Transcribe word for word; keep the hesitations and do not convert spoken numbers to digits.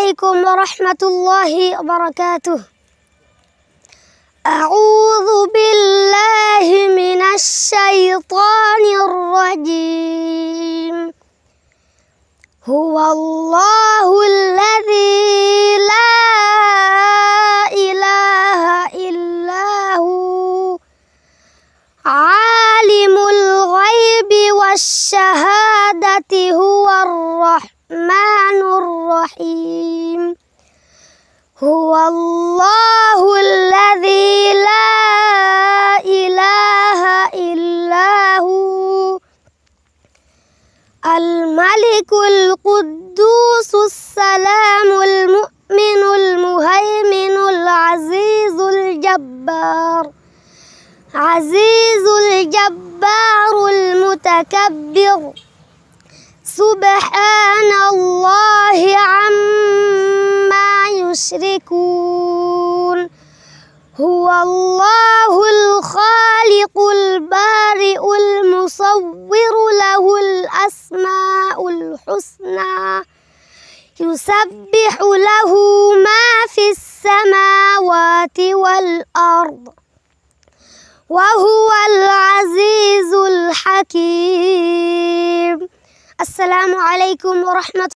عليكم ورحمة الله وبركاته. أعوذ بالله من الشيطان الرجيم. هو الله الذي لا إله إلا هو عالم الغيب والشهادة هو الرحمن الرحيم. هو الله الذي لا إله إلا هو الملك القدوس السلام المؤمن المهيمن العزيز الجبار عزيز الجبار المتكبر سبحان الله عما يشركون. هو الله الخالق البارئ المصور له الأسماء الحسنى يسبح له ما في السماوات والأرض وهو العزيز الحكيم. السلام عليكم ورحمة